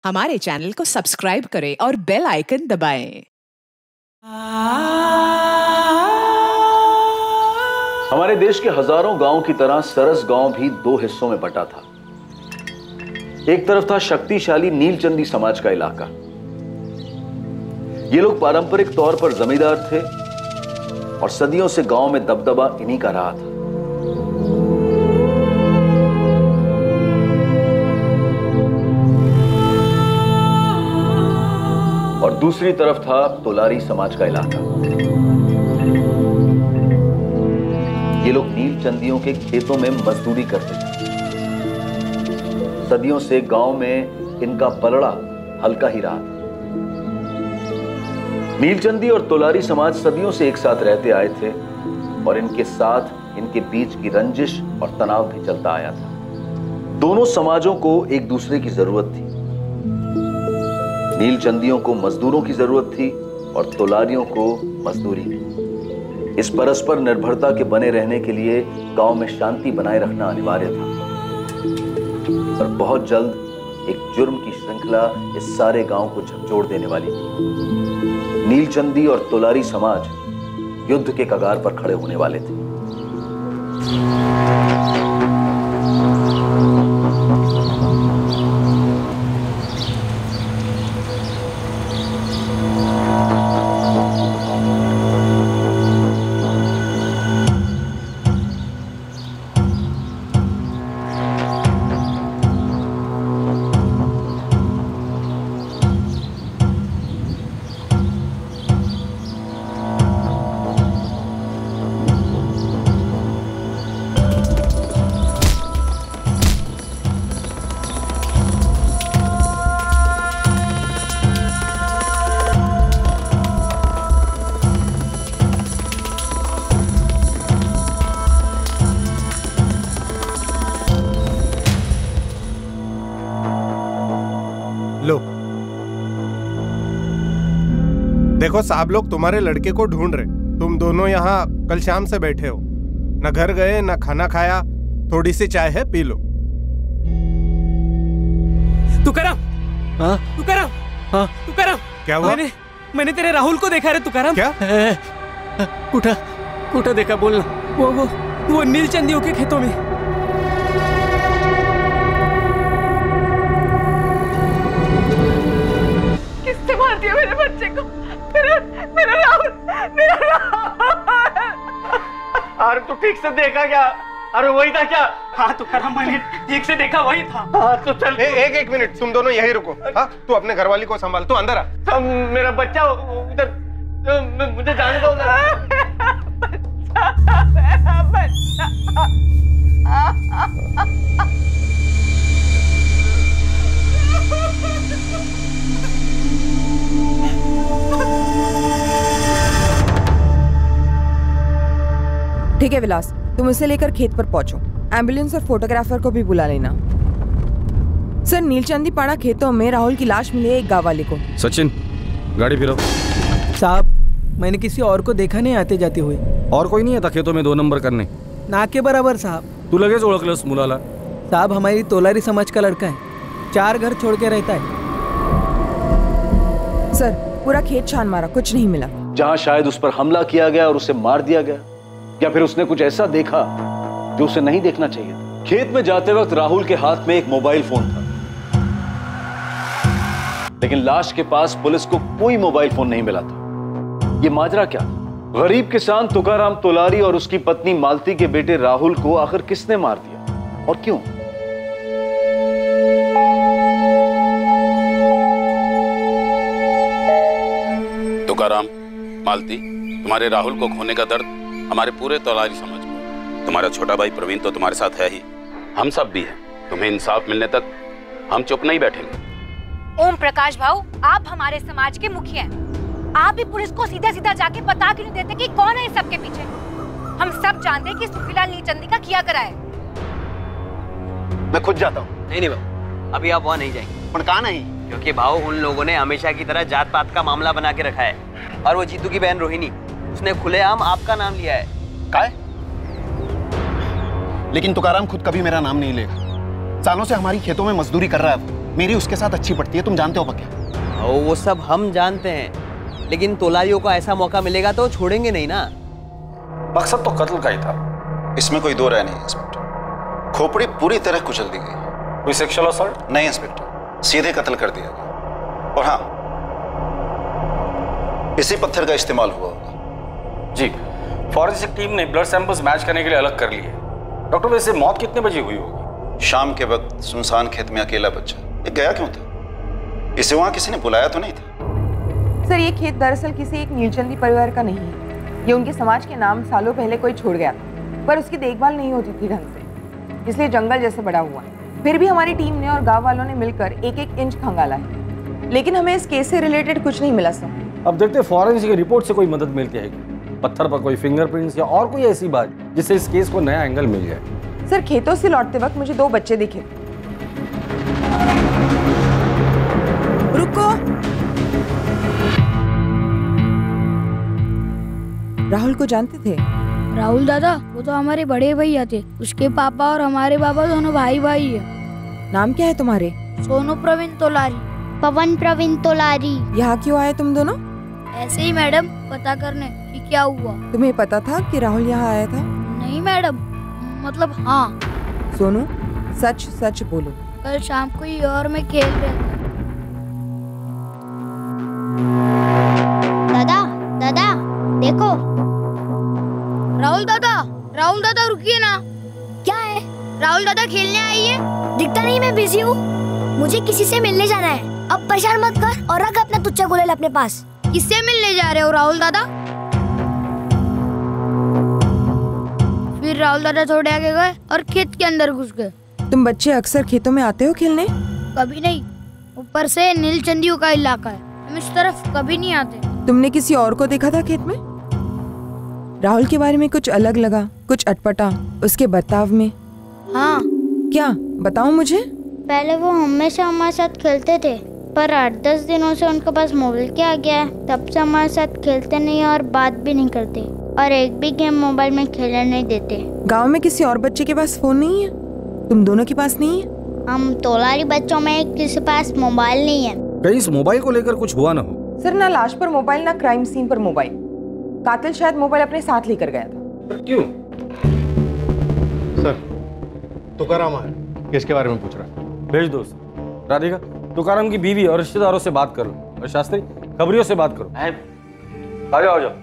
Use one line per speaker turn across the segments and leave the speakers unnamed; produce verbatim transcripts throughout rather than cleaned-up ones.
हमारे चैनल को सब्सक्राइब करें और बेल आइकन दबाएं।
हमारे देश के हजारों गांवों की तरह सरस गांव भी दो हिस्सों में बटा था। एक तरफ था शक्तिशाली नीलचंदी समाज का इलाका। ये लोग पारंपरिक तौर पर जमींदार थे और सदियों से गांव में दबदबा इन्हीं का रहा था। और दूसरी तरफ था तोलारी समाज का इलाका। ये लोग नीलचंदियों के खेतों में मजदूरी करते थे। सदियों से गांव में इनका पलड़ा हल्का ही रहा था। नीलचंदी और तोलारी समाज सदियों से एक साथ रहते आए थे और इनके साथ इनके बीच की रंजिश और तनाव भी चलता आया था। दोनों समाजों को एक दूसरे की जरूरत थी। नीलचंदियों को मजदूरों की जरूरत थी और तोलारियों को मजदूरी की। इस परस्पर निर्भरता के बने रहने के लिए गांव में शांति बनाए रखना अनिवार्य था। और बहुत जल्द एक जुर्म की श्रृंखला इस सारे गांव को झकझोर देने वाली थी। नीलचंदी और तोलारी समाज युद्ध के कगार पर खड़े होने वाले थे।
लो, देखो साहब लोग तुम्हारे लड़के को ढूंढ रहे। तुम दोनों यहाँ कल शाम से बैठे हो, न घर गए न खाना खाया। थोड़ी सी चाय है, पी लो।
तुकाराम, हाँ? तुकाराम, हाँ? तुकाराम,
क्या हुआ?
मैंने मैंने तेरे राहुल को देखा रे तुकाराम।
क्या?
कुठा कुठा देखा, बोलना। वो वो वो नीलचंदियों के खेतों में।
किसने मार दिया मेरे बच्चे को? मेरा मेरा राहुल, मेरा राहुल।
अरे तू ठीक से देखा क्या? अरे वही था क्या? हाँ तो खरा, मैंने ठीक से देखा, वही था। हाँ तो चल।
ए, एक एक मिनट, तुम दोनों यही रुको। हाँ, तू अपने घरवाली को संभाल, तू अंदर आ।
मेरा बच्चा उधर, मुझे जाने दो।
मेरा बच्चा।
ठीक है विलास, तुम इसे लेकर खेत पर पहुंचो। एम्बुलेंस और फोटोग्राफर को भी बुला लेना। सर, नीलचंदी पाड़ा खेतों में राहुल की लाश मिली है एक गांव वाले को।
सचिन, गाड़ी फिरो।
साहब, मैंने किसी और को देखा नहीं आते जाते हुए।
और कोई नहीं आता खेतों में दो नंबर करने?
ना के बराबर साहब।
तू लगेच ओळखलंस मुलाला?
साहब, हमारी तोलारी समाज का लड़का है, चार घर छोड़ के रहता है।
सर, पूरा खेत छान मारा, कुछ नहीं मिला।
जहां शायद उस पर हमला किया गया और उसे मार दिया गया, या फिर उसने कुछ ऐसा देखा जो उसे नहीं देखना चाहिए था। खेत में जाते वक्त राहुल के हाथ में एक मोबाइल फोन था, लेकिन लाश के पास पुलिस को कोई मोबाइल फोन नहीं मिला था। यह माजरा क्या था? गरीब किसान तुकाराम तोलारी और उसकी पत्नी मालती के बेटे राहुल को आखिर किसने मार दिया और क्यों?
तुकाराम, मालती, तुम्हारे राहुल को खोने का दर्द हमारे पूरे तोलारी समाज को। तुम्हारा छोटा भाई प्रवीण तो तुम्हारे साथ है ही, हम सब भी हैं। तुम्हें इंसाफ मिलने तक हम चुप नहीं बैठेंगे।
ओम प्रकाश भाऊ, आप हमारे समाज के मुखिया हैं। आप भी पुलिस को सीधा सीधा जाके बता क्यों नहीं देते कि कौन है इस सबके पीछे? हम सब जानते हैं कि सुखीलाल नीलचंदी का किया करा है।
मैं खुद जाता हूँ।
नहीं नहीं भाऊ, अभी आप वहाँ नहीं जाएंगे।
पर कहाँ नहीं?
क्योंकि भाऊ, उन लोगों ने हमेशा की तरह जात पात का मामला बना के रखा है। और वो जीतू की बहन रोहिणी, उसने खुलेआम आपका नाम लिया है।
काय? लेकिन तुकाराम खुद कभी मेरा नाम नहीं लेगा। सालों से हमारी खेतों में मजदूरी कर रहा है।
मेरी उसके साथ अच्छी पड़ती है, तुम जानते हो पक्का।
ओ, वो सब हम जानते हैं, लेकिन तोलारियों को ऐसा मौका मिलेगा तो छोड़ेंगे नहीं ना।
मकसद तो कत्ल का ही था, इसमें कोई दो राय नहीं इंस्पेक्टर। खोपड़ी पूरी तरह कुचल दी गई। कोई सेक्सुअल असॉल्ट नहीं इंस्पेक्टर, सीधे कत्ल कर दिया गया। और हाँ, इसी पत्थर का इस्तेमाल हुआ होगा।
जी, फॉरेंसिक टीम ने ब्लड सैंपल्स मैच करने के लिए अलग कर लिए। डॉक्टर, वैसे मौत कितने बजे हुई होगी?
शाम के वक्त सुनसान खेत में अकेला बच्चा, ये गया क्यों था? इसे वहां किसी ने बुलाया तो नहीं था?
सर, ये खेत दरअसल किसी एक नीलचंदी परिवार का नहीं है। ये उनके समाज के नाम सालों पहले कोई छोड़ गया था, पर उसकी देखभाल नहीं होती थी ढंग से, इसलिए जंगल जैसे बड़ा हुआ। फिर भी हमारी टीम ने और गांव वालों ने मिलकर एक एक इंच खंगाला है, लेकिन हमें इस केस से रिलेटेड कुछ नहीं मिला सर।
अब देखते फॉरेंसिक रिपोर्ट से कोई मदद मिलती है, पत्थर पर कोई फिंगरप्रिंट्स या और कोई ऐसी बात जिससे इस केस को नया एंगल मिल जाए।
सर, खेतों से लौटते वक्त मुझे दो बच्चे दिखे। रुको। राहुल को जानते थे?
राहुल दादा, वो तो हमारे बड़े भैया थे। उसके पापा और हमारे पापा दोनों भाई भाई है।
नाम क्या है तुम्हारे?
सोनू प्रवीण तोलारी।
पवन प्रवीण तोलारी।
यहाँ क्यों आए तुम दोनों?
ऐसे ही मैडम, पता करने कि क्या हुआ।
तुम्हें पता था कि राहुल यहाँ आया था?
नहीं मैडम, मतलब हाँ।
सोनू, सच सच बोलो।
कल शाम को ही और मैं खेल रहे थे।
दादा, दादा देखो।
राहुल दादा, राहुल दादा रुकिए ना।
क्या है?
राहुल दादा खेलने आई है।
दिखता नहीं, मैं बिजी हूँ। मुझे किसी से मिलने जाना है। अब परेशान मत कर और रख अपना तुच्चा गुलेल अपने पास।
किससे मिलने जा रहे हो राहुल दादा? फिर राहुल दादा थोड़े आगे गए और खेत के अंदर घुस गए।
तुम बच्चे अक्सर खेतों में आते हो खेलने?
कभी नहीं, ऊपर से नीलचंदियों का इलाका है, हम इस तरफ कभी नहीं आते।
तुमने किसी और को देखा था खेत में? राहुल के बारे में कुछ अलग लगा, कुछ अटपटा उसके बर्ताव में?
हाँ।
क्या, बताओ मुझे।
पहले वो हमेशा हमारे साथ खेलते थे, पर आठ दस दिनों से उनके पास मोबाइल क्या आ गया है, तब से हमारे साथ खेलते नहीं और बात भी नहीं करते, और एक भी गेम मोबाइल में खेलने नहीं देते।
गांव में किसी और बच्चे के पास फोन नहीं है? तुम दोनों के पास नहीं है?
हम तोलारी बच्चों में किसी पास मोबाइल नहीं है।
कहीं इस मोबाइल को लेकर कुछ हुआ ना हो?
सर, ना लाश पर मोबाइल, ना क्राइम सीन पर मोबाइल। कातिल शायद मोबाइल अपने साथ लेकर गया था।
क्यों?
सर, तुकाराम है, किसके बारे में पूछ रहा है?
भेज दो उसे। राधिका, तुकाराम की बीवी और रिश्तेदारों से बात करो, और शास्त्री खबरियों से बात करो।
आ जाओ, आ जाओ।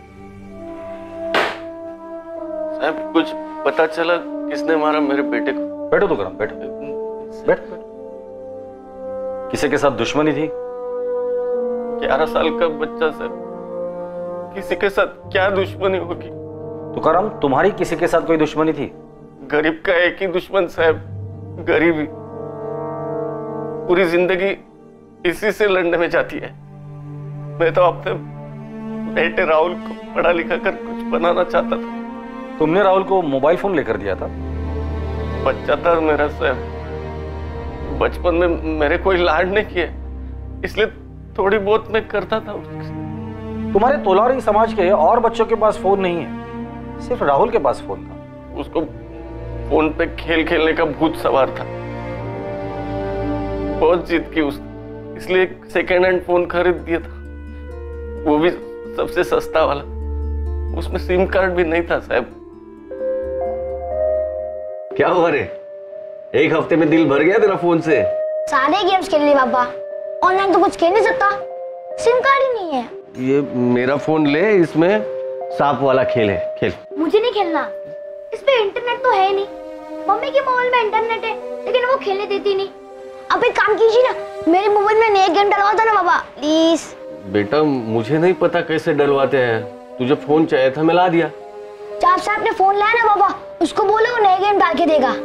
साहब, कुछ पता चला किसने मारा मेरे बेटे को?
बैठो तुकाराम, बैठो बैठ। किसी के साथ दुश्मनी थी?
ग्यारह साल का बच्चा सर, किसी के साथ क्या दुश्मनी होगी?
तुकाराम, तुम्हारी किसी के साथ कोई दुश्मनी थी?
गरीब का एक ही दुश्मन साहब, गरीबी। पूरी जिंदगी इसी से लड़ने में जाती है। मैं तो अपने बेटे राहुल को पढ़ा लिखा कर कुछ बनाना चाहता था।
तुमने राहुल को मोबाइल फोन लेकर दिया था?
बच्चा था मेरा साहब, बचपन में मेरे कोई लाड नहीं किए, इसलिए थोड़ी बहुत मैं करता था उसके।
तुम्हारे तोलारी समाज के और बच्चों के पास फोन नहीं है, सिर्फ राहुल के पास फोन था।
उसको फोन पे खेल खेलने का भूत सवार था, बहुत जिद की उसने, इसलिए एक सेकेंड हैंड फोन खरीद दिया था, वो भी सबसे सस्ता वाला। उसमें सिम कार्ड भी नहीं था साहब।
क्या हुआ रे? एक हफ्ते में दिल भर गया तेरा फोन से?
सारे गेम्स खेल लिए पापा, ऑनलाइन तो कुछ खेल नहीं सकता, सिम कार्ड ही नहीं है।
ये मेरा फोन ले, इसमें सांप वाला खेल है, खेल।
मुझे नहीं खेलना, इस पे इंटरनेट तो है नहीं। मम्मी के मोबाइल में इंटरनेट है, लेकिन वो खेलने देती नहीं। अब एक काम कीजिए ना, मेरे मोबाइल में नए गेम डलवा दो ना पापा, प्लीज।
बेटा, मुझे नहीं पता कैसे डलवाते हैं, तुझे फोन चाहिए था, मैं ला दिया।
जब से आपने फोन लाया ना पापा, उसको बोलो वो नए गेम डाल के देगा।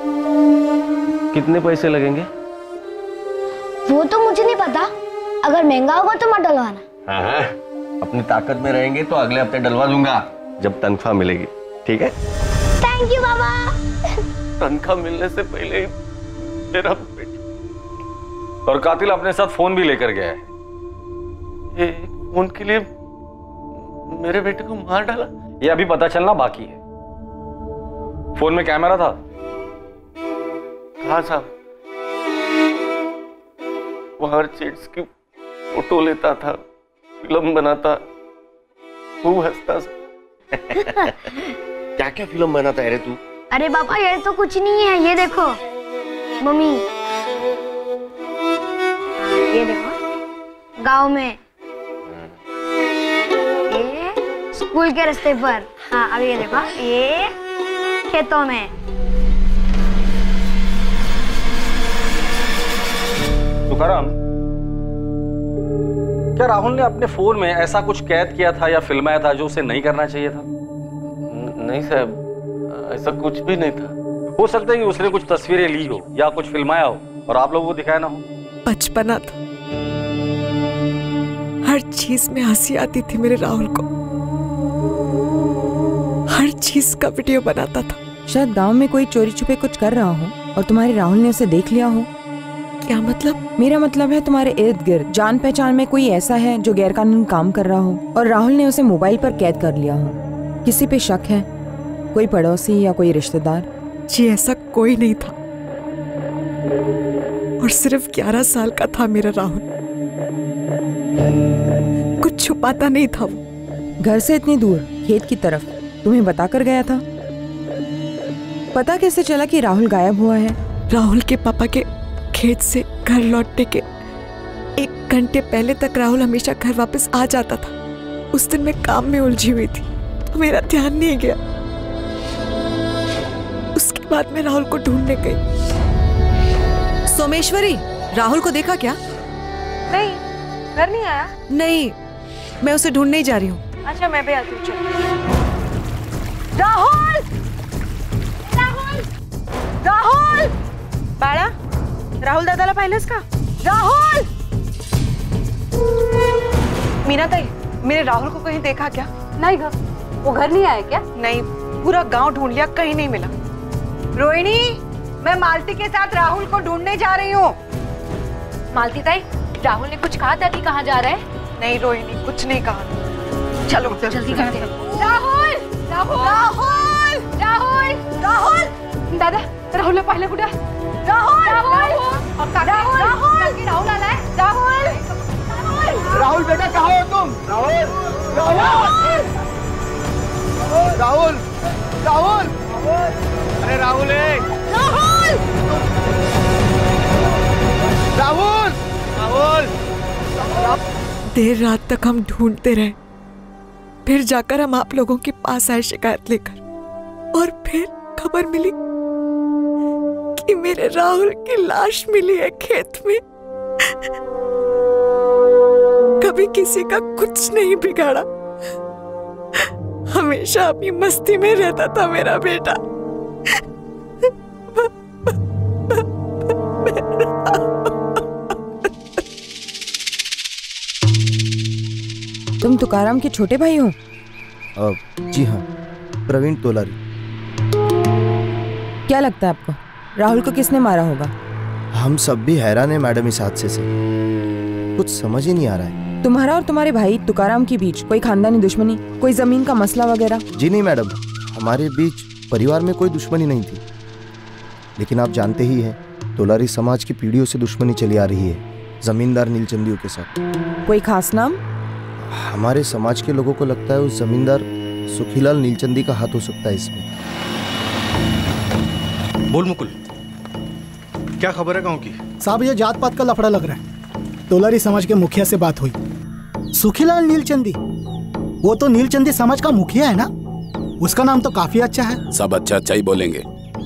कितने पैसे लगेंगे?
वो तो मुझे नहीं पता, अगर महंगा होगा तो मत डलवाना।
हाँ हाँ, अपनी ताकत में रहेंगे तो अगले हफ्ते डलवा दूंगा, जब तनख्वाह मिलेगी, ठीक है?
थैंक यू बाबा।
तनख्वाह मिलने से पहले मेरा बेटा।
और कातिल अपने साथ फोन भी लेकर गया है।
ये फोन के लिए मेरे बेटे को मार डाला?
ये अभी पता चलना बाकी है। फोन में कैमरा था?
हाँ साहब, बाहर चेट्स की फोटो लेता था, फिल्म बनाता, खूब हंसता।
क्या क्या फिल्म बनाता है रे तू?
अरे पापा ये तो कुछ नहीं है, ये देखो मम्मी, ये देखो गांव में, ये स्कूल के रास्ते पर, हाँ अब ये देखो ये खेतों में।
तुकाराम, क्या राहुल ने अपने फोन में ऐसा कुछ कैद किया था या फिल्माया था जो उसे नहीं करना चाहिए था?
नहीं साहब, ऐसा कुछ भी नहीं था।
हो सकता है कि उसने कुछ तस्वीरें ली हो या कुछ फिल्माया हो और आप लोगों को दिखाया ना हो।
बचपना था, हर चीज में हंसी आती थी मेरे राहुल को, हर चीज का वीडियो बनाता था।
शायद गांव में कोई चोरी छुपे कुछ कर रहा हो और तुम्हारे राहुल ने उसे देख लिया हो।
क्या मतलब?
मेरा मतलब है तुम्हारे इर्द गिर्द जान पहचान में कोई ऐसा है जो गैरकानूनी काम कर रहा हो और राहुल ने उसे मोबाइल पर कैद कर लिया हो। किसी पे शक है? कोई पड़ोसी या कोई रिश्तेदार?
जी ऐसा कोई नहीं था, और सिर्फ ग्यारह साल का था मेरा राहुल, कुछ छुपाता नहीं था वो।
घर से इतनी दूर खेत की तरफ तुम्हें बताकर गया था? पता कैसे चला कि राहुल गायब हुआ है?
राहुल के पापा के खेत से घर लौटने के एक घंटे पहले तक राहुल हमेशा घर वापस आ जाता था। उस दिन मैं काम में उलझी हुई थी तो मेरा ध्यान नहीं गया। उसके बाद मैं राहुल को ढूंढने गई।
सोमेश्वरी, राहुल को देखा क्या?
नहीं, घर नहीं आया।
नहीं, मैं उसे ढूंढने ही जा रही हूँ।
अच्छा मैं भी आती हूँ। राहुल! राहुल! राहुल! बाळा, राहुल दादाला पाहिलंस का? राहुल! मीना ताई, मेरे राहुल को कहीं देखा क्या?
नहीं घर, वो घर नहीं आया क्या?
नहीं, पूरा गांव ढूंढ लिया, कहीं नहीं मिला। रोहिणी, मैं मालती के साथ राहुल को ढूंढने जा रही हूँ।
मालती ताई, राहुल ने कुछ कहा था कि कहाँ जा रहे हैं?
नहीं रोहिणी, कुछ नहीं कहा। चलो
जल्दी करते हैं। राहुल! राहुल! राहुल! राहुल! राहुल! दादा, राहुल पाहिलं कुठे? राहुल! राहुल! राहुल! राहुल! राहुल आलाय? राहुल!
राहुल बेटा कहाँ हो तुम? राहुल! राहुल! राहुल! राहुल! अरे राहुल है!
राहुल!
राहुल! राहुल!
देर रात तक हम ढूंढते रहे, फिर जाकर हम आप लोगों के पास आए शिकायत लेकर, और फिर खबर मिली कि मेरे राहुल की लाश मिली है खेत में। कभी किसी का कुछ नहीं बिगाड़ा, हमेशा अपनी मस्ती में रहता था मेरा बेटा।
तुम तुकाराम के छोटे भाई हो?
जी हाँ, प्रवीण तोलारी।
क्या लगता है आपको राहुल को किसने मारा होगा?
हम सब भी हैरान हैं मैडम इस हादसे से, कुछ समझ ही नहीं आ रहा है।
तुम्हारा और तुम्हारे भाई तुकाराम के बीच कोई खानदानी दुश्मनी, कोई जमीन का मसला वगैरह?
जी नहीं मैडम, हमारे बीच परिवार में कोई दुश्मनी नहीं थी, लेकिन आप जानते ही हैं तोलारी समाज की पीढ़ियों से दुश्मनी चली आ रही है जमींदार नीलचंदियों के साथ।
कोई खास नाम?
हमारे समाज के लोगों को लगता है उस जमींदार सुखीलाल नीलचंदी का हाथ हो सकता है इसमें।
बोल मुकुल, क्या खबर है गांव की?
साहब ये जात पात का लफड़ा लग रहा है। तोलारी समाज के मुखिया से बात हुई। सुखीलाल नीलचंदी, वो तो नीलचंदी समाज का मुखिया है ना? उसका नाम तो काफी अच्छा है।
सब अच्छा अच्छा ही बोलेंगे।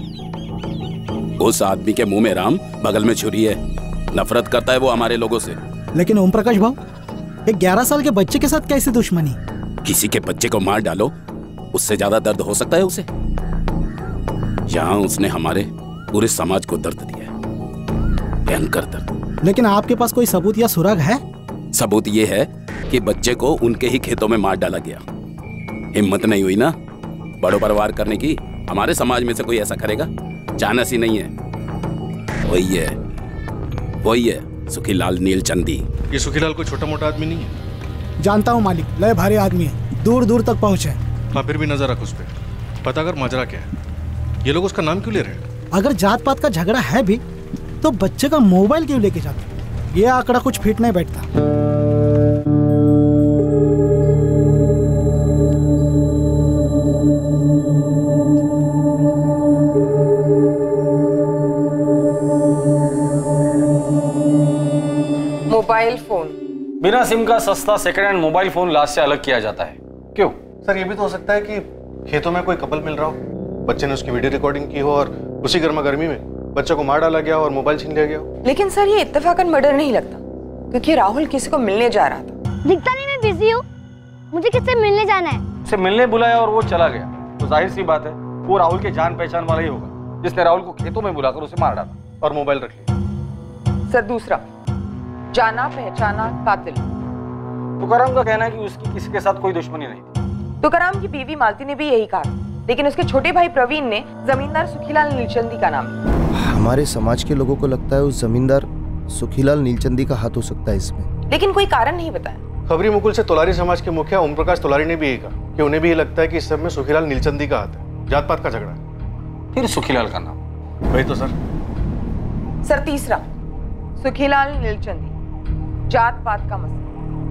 उस आदमी के मुंह में राम, बगल में छुरी है। नफरत करता है वो हमारे लोगों से।
लेकिन ओम प्रकाश भाऊ, एक ग्यारह साल के बच्चे के साथ कैसी दुश्मनी?
किसी के बच्चे को मार डालो, उससे ज्यादा दर्द हो सकता है उसे? यहाँ उसने हमारे पूरे समाज को दर्द दिया है, भयंकर दर्द।
लेकिन आपके पास कोई सबूत या सुराग है?
सबूत ये है कि बच्चे को उनके ही खेतों में मार डाला गया। हिम्मत नहीं हुई ना बड़ों पर वार करने की? हमारे समाज में से कोई ऐसा करेगा? चानस ही नहीं है। वही है, वही है सुखीलाल नीलचंदी।
ये सुखीलाल कोई छोटा मोटा आदमी नहीं है।
जानता हूँ मालिक, लय भारी आदमी है, दूर दूर तक पहुँचे।
हाँ, फिर भी नजर रख उस पर, पता कर माजरा क्या है। ये लोग उसका नाम क्यों ले रहे हैं?
अगर जात पात का झगड़ा है भी तो बच्चे का मोबाइल क्यों लेके जाते? ये आंकड़ा कुछ फिट नहीं बैठता।
मोबाइल फोन,
बिना सिम का सस्ता सेकंड हैंड मोबाइल फोन लाश से अलग किया जाता है। क्यों?
सर ये भी तो हो सकता है कि खेतों में कोई कपल मिल रहा हो, बच्चे ने उसकी वीडियो रिकॉर्डिंग की हो और उसी गर्मा गर्मी में बच्चे को मार डाला गया और मोबाइल छीन लिया गया हो।
लेकिन सर ये इत्तेफाकन मर्डर नहीं लगता, क्योंकि राहुल किसी को मिलने जा रहा था।
दिखता नहीं, मैं बिजी हूँ, मुझे किससे मिलने जाना है।
उसे मिलने बुलाया और वो चला गया, तो जाहिर सी बात है वो राहुल के जान पहचान वाला ही होगा जिसने राहुल को खेतों में बुलाकर उसे मार डाला और मोबाइल रख लिया।
सर दूसरा, जाना पहचाना कातिल।
तुकाराम का कहना है कि उसकी किसी के साथ कोई दुश्मनी नहीं थी।
तुकाराम की बीवी मालती ने भी यही कहा, लेकिन उसके छोटे भाई प्रवीण ने जमींदार सुखीलाल नीलचंदी का नाम।
हमारे समाज के लोगों को लगता है उस जमींदार सुखीलाल नीलचंदी का हाथ हो सकता है इसमें,
लेकिन कोई कारण नहीं बताया।
खबरी मुकुल से तोलारी समाज के मुखिया ओम प्रकाश तोलारी ने भी यही कहा कि उन्हें भी ये लगता है कि इस सब में सुखीलाल नीलचंदी का हाथ है, जात पात का झगड़ा है।
फिर सुखीलाल का नाम?
वही तो सर।
सर तीसरा, सुखीलाल नीलचंदी, जात पात का मसला।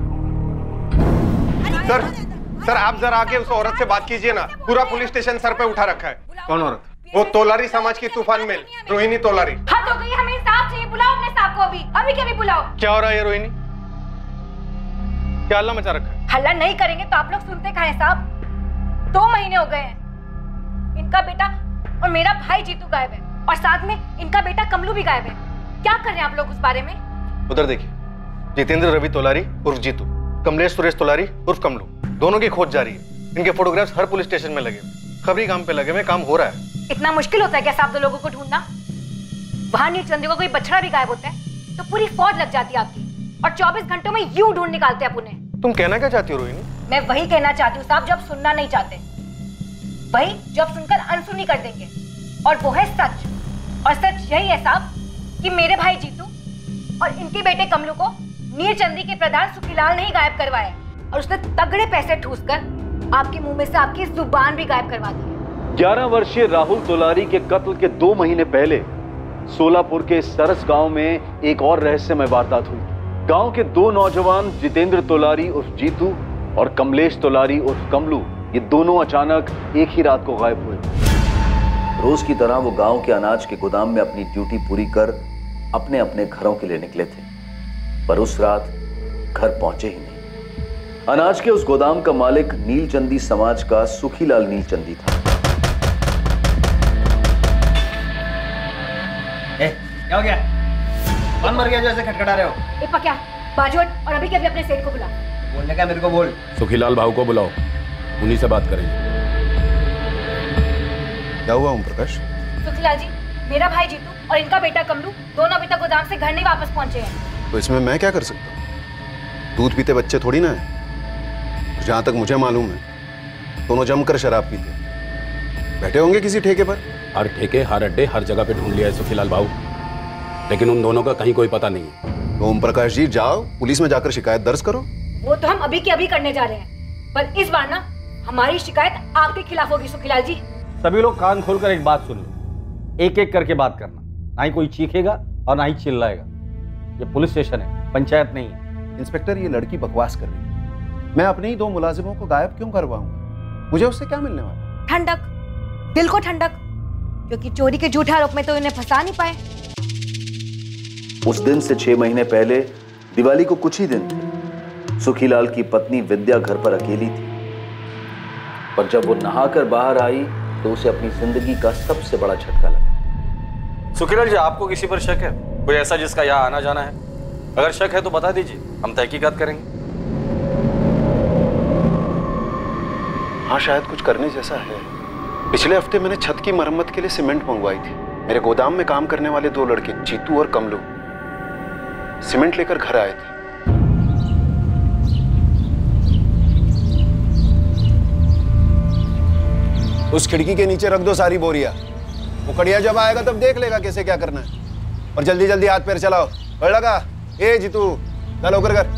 सर सर आप जरा आके उस औरत से बात कीजिए ना, पूरा पुलिस स्टेशन सर पे उठा रखा है।
कौन औरत?
वो तोलारी समाज की तूफान मेल रोहिणी तोलारी।
हद हो गई, हमें इंसाफ चाहिए, बुलाओ अपने साहब को, अभी अभी के अभी बुलाओ।
क्या हो रहा है रोहिणी? क्या हल्ला मचा रखा है?
हल्ला नहीं करेंगे तो आप लोग सुनते कहाँ हैं साहब? दो महीने हो गए हैं, इनका बेटा और मेरा भाई जीतू गायब है, और साथ में इनका बेटा कमलू भी गायब है। क्या कर रहे हैं आप लोग उस बारे में?
उधर देखिए, जितेंद्र रवि तोलारी उर्फ जीतू, कमलेश सुरेश तोलारी उर्फ कमलू, दोनों की खोज जारी है। इनके फोटोग्राफ्स हर पुलिस स्टेशन में लगे, खबरी काम पे लगे हुए, काम हो रहा है।
इतना मुश्किल होता है क्या साहब दो लोगों को ढूंढना? वहां नीलचंदी को कोई बछड़ा भी गायब होता है तो पूरी फौज लग जाती है आपकी, और चौबीस घंटों में यूं ढूंढ निकालते हैं उन्हें।
तुम कहना क्या चाहती हो रोहिणी?
मैं वही कहना चाहती हूँ साहब जो आप सुनना नहीं चाहते, वही जो आप सुनकर अनसुनी कर देंगे, और वो है सच। और सच यही है साहब कि मेरे भाई जीतू और इनके बेटे कमलू को नीलचंदी के प्रधान सुखीलाल ने ही गायब करवाया, और उसने तगड़े पैसे ठूसकर आपके मुंह में से आपकी जुबान भी गायब करवा दी।
ग्यारह वर्षीय राहुल तोलारी के कत्ल के दो महीने पहले सोलापुर के सरस गांव में एक और रहस्यमय वारदात हुई। गांव के दो नौजवान जितेंद्र तोलारी उर्फ जीतू और कमलेश तोलारी उर्फ कमलू, ये दोनों अचानक एक ही रात को गायब हुए। रोज की तरह वो गांव के अनाज के गोदाम में अपनी ड्यूटी पूरी कर अपने अपने घरों के लिए निकले थे, पर उस रात घर पहुंचे ही नहीं। अनाज के उस गोदाम का मालिक नीलचंदी समाज का सुखीलाल नीलचंदी था।
ए, क्या हो गया? कौन मर गया जैसे खटखटा रहे हो?
ए पक्या, बाजू हट और अभी के अभी अपने सेठ को बुला।
बोलने का मेरे को बोल।
सुखीलाल भाऊ को बुलाओ, उन्हीं से बात करेंगे।
क्या हुआ ओम प्रकाश?
सुखीलाल जी, मेरा भाई जीतू और इनका बेटा कमलू दोनों अभी तक गोदाम से घर नहीं वापस पहुंचे हैं।
तो इसमें मैं क्या कर सकता हूँ? दूध पीते बच्चे थोड़ी ना है। जहाँ तक मुझे मालूम है दोनों जमकर शराब पीते, बैठे होंगे किसी ठेके पर।
हर ठेके, हर अड्डे, हर जगह पे ढूंढ लिया है सुखीलाल भाऊ, लेकिन उन दोनों का कहीं कोई पता नहीं है।
तो ओम प्रकाश जी जाओ पुलिस में जाकर शिकायत दर्ज करो।
वो तो हम अभी के अभी करने जा रहे हैं, पर इस बार ना हमारी शिकायत आपके खिलाफ होगी सुखीलाल जी।
सभी लोग कान खोलकर एक बात सुन लो, एक एक करके बात करना, ना ही कोई चीखेगा और ना ही चिल्लाएगा। ये पुलिस स्टेशन है, पंचायत नहीं है।
इंस्पेक्टर, ये लड़की बकवास कर रही है। मैं अपने ही दो मुलाजिमों को गायब क्यों करवाऊंगा? मुझे उससे क्या मिलने वाला?
ठंडक, दिल को ठंडक, क्योंकि चोरी के झूठे आरोप में तो इन्हें फंसा नहीं पाए।
उस दिन से छह महीने पहले दिवाली को कुछ ही दिन थे। सुखीलाल की पत्नी विद्या घर पर अकेली थी, पर जब वो नहाकर बाहर आई तो उसे अपनी जिंदगी का सबसे बड़ा झटका लगा।
सुखीलाल जी, आपको किसी पर शक है? कोई ऐसा जिसका यहाँ आना जाना है? अगर शक है तो बता दीजिए, हम तहकीकात करेंगे।
हाँ, शायद कुछ करने जैसा है। पिछले हफ्ते मैंने छत की मरम्मत के लिए सीमेंट मंगवाई थी। मेरे गोदाम में काम करने वाले दो लड़के जीतू और कमलू सीमेंट लेकर घर आए थे। उस खिड़की के नीचे रख दो सारी बोरियां। वो कड़िया जब आएगा तब देख लेगा कैसे क्या करना है। और जल्दी जल्दी हाथ पैर चलाओ। बढ़ लगा। ए जीतू, चल होकर कर।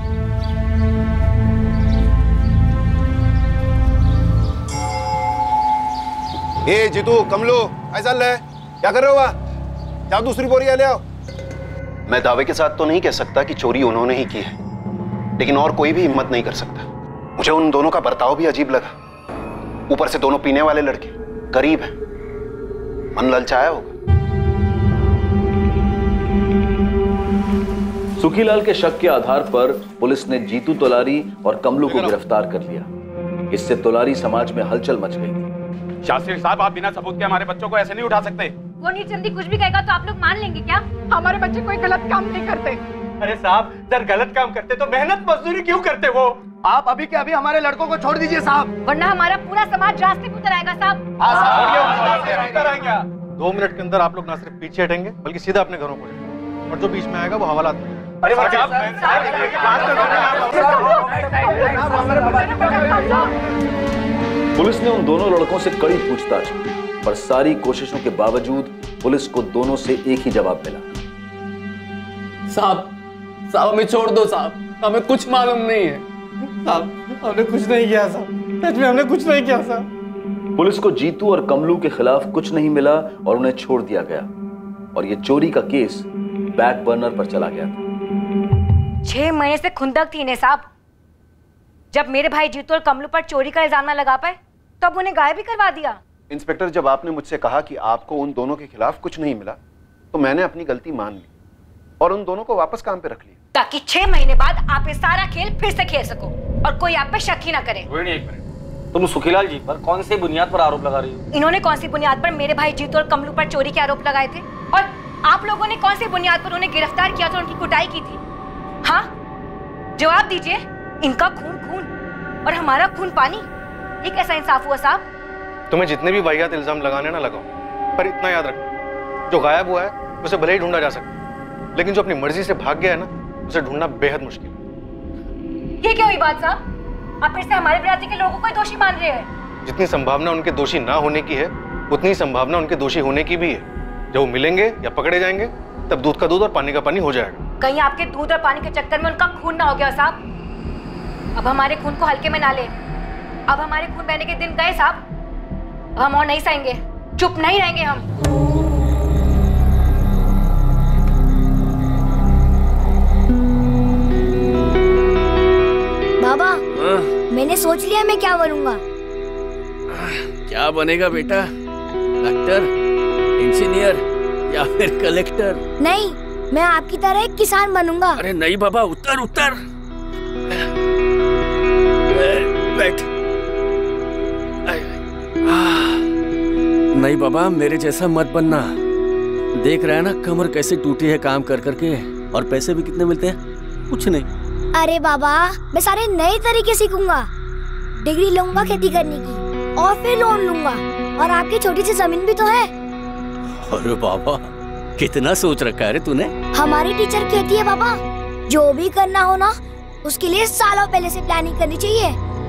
ए जीतू, कमलू, ऐसा ले, क्या कर रहे हो वहां? जाओ दूसरी बोरियां ले आओ। मैं दावे के साथ तो नहीं कह सकता कि चोरी उन्होंने ही की है, लेकिन और कोई भी हिम्मत नहीं कर सकता। मुझे उन दोनों का बर्ताव भी अजीब लगा। ऊपर से दोनों पीने वाले लड़के, गरीब हैं, मन ललचाया होगा।
सुखीलाल के शक के आधार पर पुलिस ने जीतू तोलारी और कमलू को गिरफ्तार कर लिया। इससे तोलारी समाज में हलचल मच गई थी।
शास्त्री साहब, आप बिना सबूत के हमारे बच्चों को ऐसे नहीं उठा सकते।
वो नीलचंदी कुछ भी कहेगा तो आप लोग मान लेंगे क्या?
हमारे बच्चे कोई गलत काम नहीं करते। अरे साहब, जब गलत काम करते तो मेहनत मजदूरी क्यों करते वो? आप अभी के अभी हमारे लड़कों को छोड़ दीजिए साहब,
वरना हमारा पूरा समाज रास्ते पे उतर आएगा साहब।
दो मिनट के अंदर आप लोग ना सिर्फ पीछे हटेंगे बल्कि सीधा अपने घरों को जाएंगे, और जो बीच में आएगा वो हवालात में।
अरे
पुलिस ने उन दोनों लड़कों से कड़ी पूछताछ की, पर सारी कोशिशों के बावजूद पुलिस को दोनों से एक ही जवाब मिला।
साहब साहब हमें छोड़ दो साहब, हमें कुछ मालूम नहीं है साहब, हमने कुछ नहीं किया साहब, सच में हमने कुछ नहीं किया साहब।
पुलिस को जीतू और कमलू के खिलाफ कुछ नहीं मिला और उन्हें छोड़ दिया गया, और ये चोरी का केस बैक बर्नर पर चला गया था।
छह महीने से खुंदक थी इन्हें साहब। जब मेरे भाई जीतू और कमलू पर चोरी का इल्जाम न लगा पाए तब उन्हें गायब भी करवा दिया।
इंस्पेक्टर, जब आपने मुझसे कहा कि आपको उन दोनों के खिलाफ कुछ नहीं मिला तो मैंने अपनी गलती मान ली और उन दोनों को वापस काम पे रख लिया,
ताकि छह महीने बाद आप ये सारा खेल फिर से खेल सको और कोई आप पे शक ही ना करे।
एक मिनट, तुम सुखीलाल जी पर कौन सी बुनियाद पर आरोप लगा रही हो?
इन्होंने कौन सी बुनियाद पर मेरे भाई जीतू और कमलू पर चोरी के आरोप लगाए थे, और आप लोगों ने कौन सी बुनियाद पर उन्हें गिरफ्तार किया था, उनकी कुटाई की थी? हाँ, जवाब दीजिए। इनका खून खून और हमारा खून पानी, ये कैसा इंसाफ हुआ साहब?
तुम्हें जितने भी वाहियात इल्जाम लगाने ना लगाओ, पर इतना याद रखो, जो गायब हुआ है उसे भले ही ढूंढा जा सकता है, लेकिन जो अपनी मर्जी से भाग गया है ना, उसे ढूंढना बेहद मुश्किल है।
ये क्या हुई बात साहब? आप फिर से हमारे बिरादरी के लोगों को ही दोषी मान रहे हैं।
जितनी संभावना उनके दोषी ना होने की है, उतनी संभावना उनके दोषी होने की भी है। जब वो मिलेंगे या पकड़े जाएंगे तब दूध का दूध और पानी का पानी हो जाएगा।
कहीं आपके दूध और पानी के चक्कर में उनका खून ना हो गया साहब। अब हमारे खून को हल्के में ना ले। अब हमारे खून बहने के दिन गए साहब, हम और नहीं सहेंगे, चुप नहीं रहेंगे हम।
बाबा, मैंने सोच लिया मैं क्या बनूंगा।
क्या बनेगा बेटा? डॉक्टर, इंजीनियर या फिर कलेक्टर?
नहीं, मैं आपकी तरह एक किसान बनूंगा।
अरे नहीं बाबा, उतर उतर, बैठ। नहीं बाबा, मेरे जैसा मत बनना। देख रहा है ना कमर कैसे टूटी है काम कर करके, और पैसे भी कितने मिलते हैं? कुछ नहीं।
अरे बाबा, मैं सारे नए तरीके सीखूंगा। डिग्री लूंगा खेती करने की, और फिर लोन लूंगा, और आपकी छोटी सी जमीन भी तो है।
अरे बाबा, कितना सोच रखा है रे तूने।
हमारी टीचर कहती है बाबा, जो भी करना हो ना उसके लिए सालों पहले से प्लानिंग करनी चाहिए।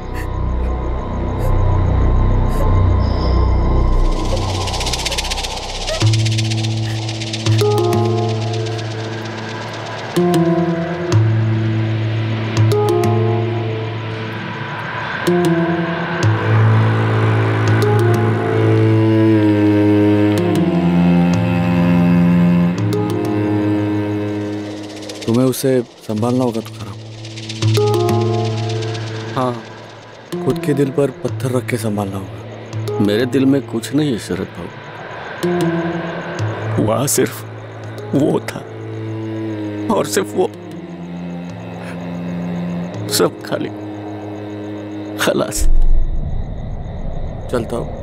तुम्हें उसे संभालना होगा तो खराब। हाँ, खुद के दिल पर पत्थर रख के संभालना होगा। मेरे दिल में कुछ नहीं है शरद बाबू, वहां सिर्फ वो था, और सिर्फ वो, सब खाली। खलास, चलता हूं।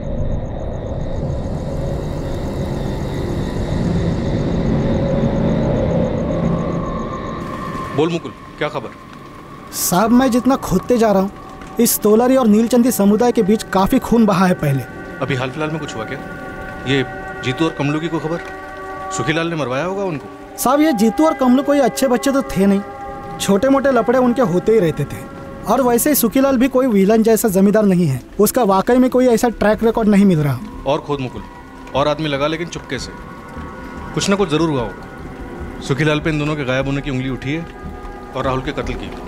बोल मुकुल, क्या खबर?
साहब, मैं जितना खोदते जा रहा हूँ, इस तोलारी और नीलचंदी समुदाय के बीच काफी खून बहा है पहले।
अभी हाल फिलहाल में कुछ हुआ क्या? ये जीतू और कमलू की कोई खबर? सुखीलाल ने मरवाया होगा उनको।
साहब, ये जीतू और कमलू कोई अच्छे बच्चे तो थे नहीं, छोटे मोटे लफड़े उनके होते ही रहते थे। और वैसे ही सुखीलाल भी कोई विलन जैसा जमींदार नहीं है, उसका वाकई में कोई ऐसा ट्रैक रिकॉर्ड नहीं मिल रहा।
और खोद मुकुल, और आदमी लगा, लेकिन चुपके से। कुछ ना कुछ जरूर हुआ होगा। सुखीलाल पे इन दोनों के गायब होने की उंगली उठी है और राहुल के कत्ल की।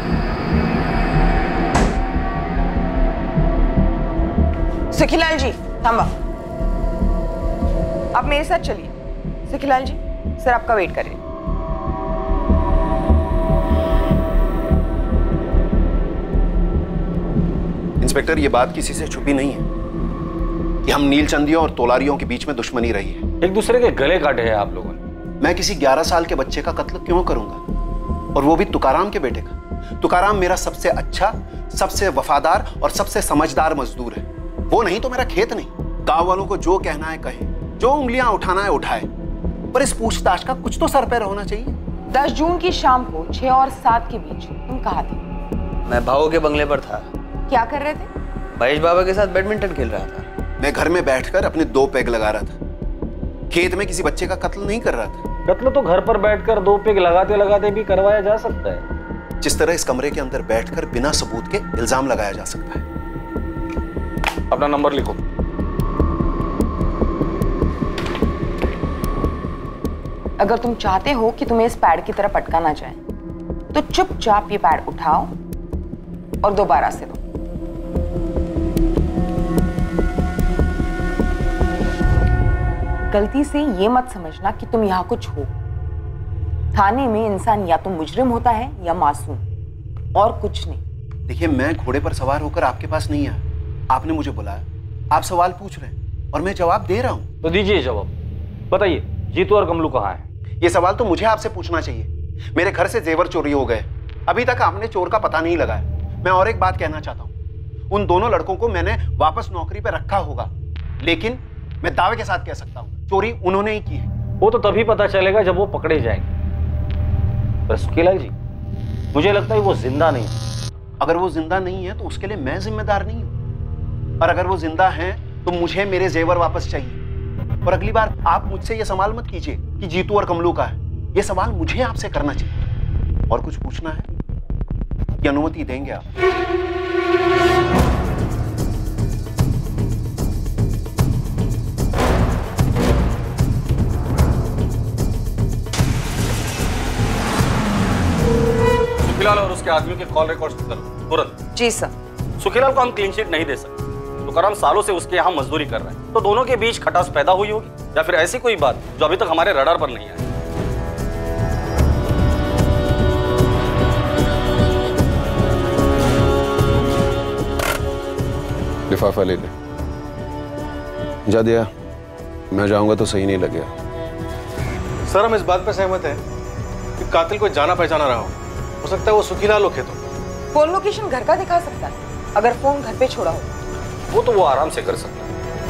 सुखीलाल जी, थांबा, आप मेरे साथ चलिए। सुखीलाल जी, सर आपका वेट कर रहे हैं।
इंस्पेक्टर, ये बात किसी से छुपी नहीं है कि हम नीलचंदियों और तोलारियों के बीच में दुश्मनी रही है।
एक दूसरे के गले काटे हैं आप लोगों ने।
मैं किसी ग्यारह साल के बच्चे का कत्ल क्यों करूंगा, और वो भी तुकाराम के बेटे का। तुकाराम मेरा सबसे अच्छा, सबसे वफादार और सबसे समझदार मजदूर है। वो नहीं तो मेरा खेत नहीं। गांव वालों को जो कहना है कहे, जो उंगलियां उठाना है उठाए, पर इस पूछताछ का कुछ तो सर पैर होना चाहिए।
दस जून की शाम को छह और सात के बीच तुम कहाँ थे?
मैं भाऊ के बंगले पर था।
क्या कर रहे थे?
महेश बाबा के साथ बैडमिंटन खेल रहा था।
मैं घर में बैठकर अपने दो पेग लगा रहा था। खेत में किसी बच्चे का कत्ल नहीं कर रहा था।
कत्ल तो घर पर बैठकर दो पेग लगाते लगाते भी करवाया जा सकता है।
जिस तरह इस कमरे के अंदर बैठकर बिना सबूत के इल्जाम लगाया जा सकता है।
अपना नंबर लिखो।
अगर तुम चाहते हो कि तुम्हें इस पैड की तरफ पटका ना जाए, तो चुपचाप ये पैड उठाओ और दोबारा से दो। गलती से ये मत समझना कि तुम यहाँ कुछ हो। थाने में इंसान या तो मुजरिम होता है या मासूम, और कुछ नहीं।
देखिए, मैं घोड़े पर सवार होकर आपके पास नहीं आया। आपने मुझे बुलाया, आप सवाल पूछ रहे हैं और मैं जवाब दे रहा हूँ।
तो दीजिए जवाब। बताइए, जीतू और कमलू कहाँ हैं?
ये सवाल तो मुझे आपसे पूछना चाहिए। मेरे घर से जेवर चोरी हो गए, अभी तक आपने चोर का पता नहीं लगाया। मैं और एक बात कहना चाहता हूँ, उन दोनों लड़कों को मैंने वापस नौकरी पर रखा होगा, लेकिन मैं दावे के साथ कह सकता हूँ चोरी उन्होंने ही की है।
वो तो तभी पता चलेगा जब वो पकड़े जाएंगे। पर सुखीलाल जी, मुझे लगता है वो जिंदा नहीं है।
अगर वो जिंदा नहीं है तो उसके लिए मैं जिम्मेदार नहीं हूँ, और अगर वो जिंदा है तो मुझे मेरे जेवर वापस चाहिए। और अगली बार आप मुझसे ये सवाल मत कीजिए कि जीतू और कमलू का है। ये सवाल मुझे आपसे करना चाहिए। और कुछ पूछना है, ये अनुमति देंगे आप?
सुखीलाल और उसके आदमियों के कॉल रिकॉर्ड्स करो तुरंत।
जी सर।
सुखीलाल को हम क्लीन शीट नहीं दे सकते। तुकाराम सालों से उसके यहाँ मजदूरी कर रहे हैं, तो दोनों के बीच खटास पैदा हुई होगी, या फिर ऐसी कोई बात जो अभी तक हमारे रडार पर नहीं आई।
लिफाफा ले ले। जा दिया। मैं जाऊंगा तो सही नहीं लगेगा।
सर, हम इस बात पर सहमत हैं कि कातिल कोई जाना पहचाना रहा हो। हो सकता है वो सुखीलाल हो खेतों।
फोन लोकेशन घर का दिखा सकता है, अगर फोन घर पे छोड़ा हो।
वो तो वो आराम से कर सकता है।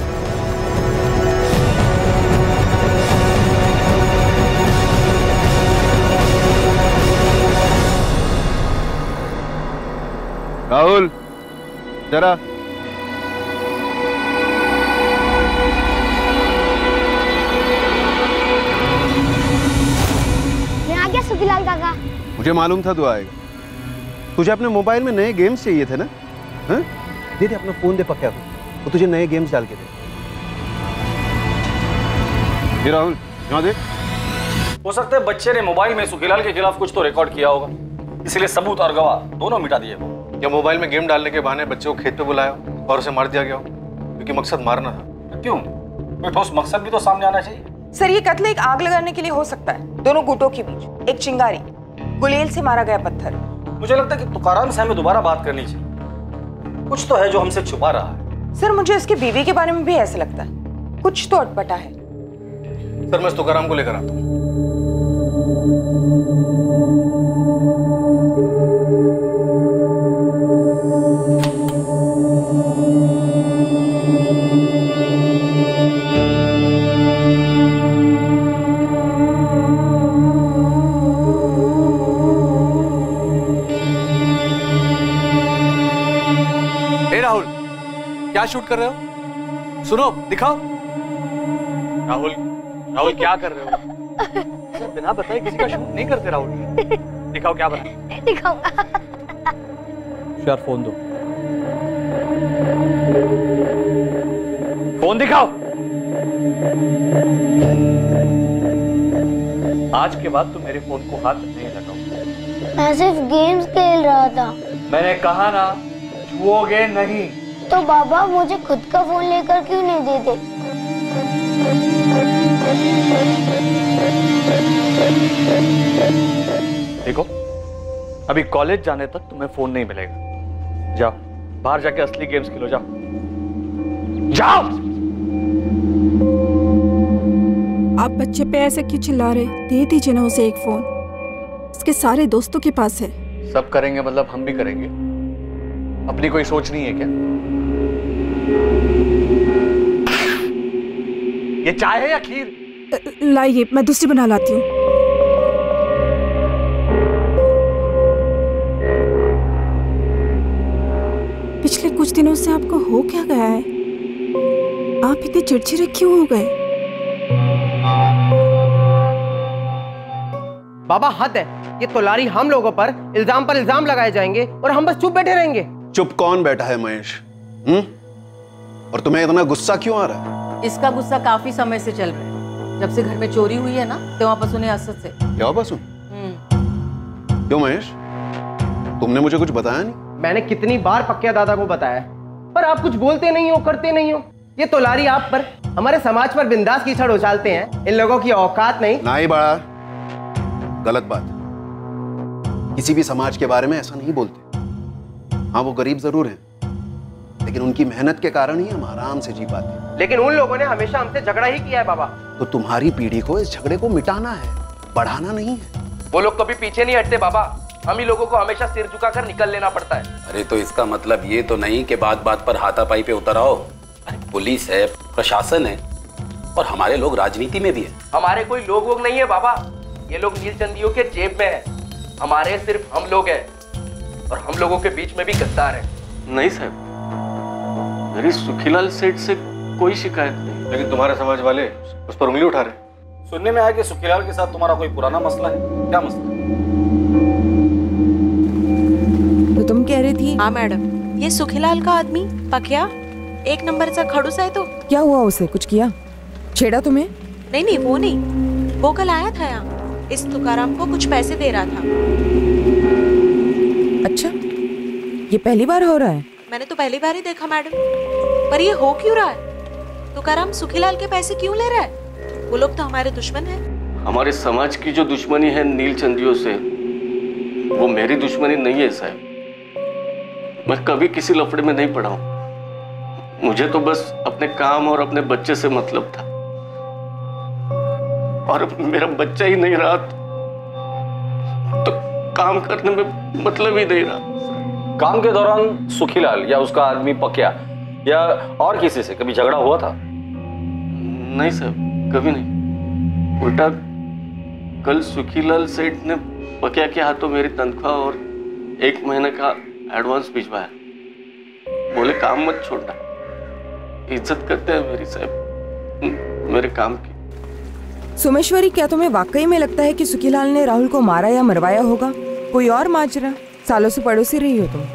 राहुल, जरा।
मैं आ गया सुखीलाल काका।
मुझे मालूम था तू आएगा। तुझे अपने मोबाइल में नए गेम्स चाहिए थे ना? हाँ? दे दे अपना फोन, दे पक्का को, तो तुझे नए गेम्स डाल के दे। ये राहुल, यहाँ देख।
हो सकता है बच्चे ने मोबाइल में सुखीलाल के खिलाफ कुछ तो रिकॉर्ड किया होगा, इसलिए सबूत और गवाह दोनों मिटा दिए वो।
या मोबाइल में गेम डालने के बहाने बच्चे को खेत पे बुलाया और उसे मार दिया गया हो, क्योंकि मकसद मारना था।
क्यों? कोई ठोस मकसद भी तो सामने आना चाहिए।
सर, ये कत्ल एक आग लगाने के लिए हो सकता है, दोनों गुटों के बीच एक चिंगारी, गुलेल से मारा गया पत्थर।
मुझे लगता है कि तुकाराम से हमें दोबारा बात करनी चाहिए। कुछ तो है जो हमसे छुपा रहा है।
सर, मुझे इसकी बीवी के बारे में भी ऐसा लगता है, कुछ तो अटपटा है।
सर, मैं तुकाराम को लेकर आता हूँ। राहुल, क्या शूट कर रहे हो? सुनो, दिखाओ। राहुल, राहुल क्या कर रहे हो? सर, बिना बताए किसी का शूट नहीं करते राहुल। दिखाओ क्या बना।
दिखाऊंगा।
यार फोन दो। फोन दिखाओ।
आज के बाद तुम मेरे फोन को हाथ नहीं लगाओ।
मैं सिर्फ गेम्स खेल रहा था।
मैंने कहा ना, छुओगे नहीं।
तो बाबा मुझे खुद का फोन लेकर क्यों नहीं देते?
देखो, अभी कॉलेज जाने तक तुम्हें फोन नहीं मिलेगा। जाओ बाहर जाके असली गेम्स खेलो, जाओ जाओ।
आप बच्चे पे ऐसे क्यों चिल्ला रहे? दे दीजिए ना उसे एक फोन, उसके सारे दोस्तों के पास है।
सब करेंगे मतलब हम भी करेंगे। अपनी कोई सोच नहीं है क्या? ये चाय है या खीर?
लाइए, मैं दूसरी बना लाती हूँ। पिछले कुछ दिनों से आपको हो क्या गया है? आप इतने चिड़चिड़े क्यों हो गए?
बाबा हद है, ये तोलारी हम लोगों पर इल्जाम पर इल्जाम लगाए जाएंगे और हम बस चुप बैठे रहेंगे।
चुप कौन बैठा है महेश? हम्म? और तुम्हें इतना गुस्सा क्यों आ रहा है?
इसका गुस्सा काफी समय से चल रहा है। जब से घर में चोरी हुई है ना, तो वापस उन्हें असद से।
क्या वापस? क्यों महेश, तुमने मुझे कुछ बताया नहीं?
मैंने कितनी बार पक्के दादा को बताया, पर आप कुछ बोलते नहीं हो, करते नहीं हो। ये तोलारी आप पर, हमारे समाज पर बिंदास कीचड़ उछालते हैं। इन लोगों की औकात नहीं।
नहीं बड़ा गलत बात। किसी भी समाज के बारे में ऐसा नहीं बोलते। हाँ, वो गरीब जरूर हैं, लेकिन उनकी मेहनत के कारण ही हम आराम से जी पाते हैं।
लेकिन उन लोगों ने हमेशा हमसे झगड़ा ही किया है बाबा।
तो तुम्हारी पीढ़ी को इस झगड़े को मिटाना है, बढ़ाना नहीं है।
वो लोग कभी पीछे नहीं हटते बाबा, हम ही लोगों को हमेशा सिर झुकाकर निकल लेना पड़ता है।
अरे तो इसका मतलब ये तो नहीं कि बात बात पर हाथापाई पे उतर आओ। अरे पुलिस है, प्रशासन है, और हमारे लोग राजनीति में भी है।
हमारे कोई लोग वोग नहीं है बाबा, ये लोग नीलचंदियों के जेब में है। हमारे सिर्फ हम लोग हैं, और हम लोगों के बीच में भी गद्दार है।
नहीं साहब, मेरी सुखीलाल सेठ से कोई शिकायत नहीं।
लेकिन तुम्हारे समाज वाले उस पर उंगली उठा रहे। सुनने में आया कि सुखीलाल के साथ तुम्हारा कोई पुराना मसला है। क्या मसला?
तो तुम कह रही थी?
हाँ मैडम, ये सुखीलाल का आदमी पकिया एक नंबर से खड़ूस है। तो
क्या हुआ उसे? कुछ किया? छेड़ा तुम्हें?
नहीं नहीं, वो नहीं। वो कल आया था यहाँ, इस तुकाराम को कुछ पैसे दे रहा था।
अच्छा, ये पहली बार हो रहा है?
मैंने तो पहली बार ही देखा मैडम। पर ये हो क्यों रहा है? तुकाराम सुखीलाल के पैसे क्यों ले रहा है? वो लोग तो हमारे दुश्मन हैं।
हमारे समाज की जो दुश्मनी है नीलचंदियों से, वो मेरी दुश्मनी नहीं है साहब। मैं कभी किसी लफड़े में नहीं पड़ा हूं। मुझे तो बस अपने काम और अपने बच्चे से मतलब था, और मेरा बच्चा ही नहीं रहा तो काम करने में मतलब ही नहीं रहा।
काम के दौरान सुखीलाल या उसका आदमी पकिया या और किसी से कभी झगड़ा हुआ था?
नहीं साहब, कभी नहीं। उल्टा कल सुखीलाल सेठ ने पकिया के हाथों मेरी तनख्वाह और एक महीने का एडवांस भिजवाया। बोले काम मत छोड़ना, इज्जत करते हैं मेरी साहब मेरे काम की।
सोमेश्वरी, क्या तुम्हें वाकई में लगता है कि सुखीलाल ने राहुल को मारा या मरवाया होगा? कोई और माजरा? सालों से पड़ोसी रही हो तुम।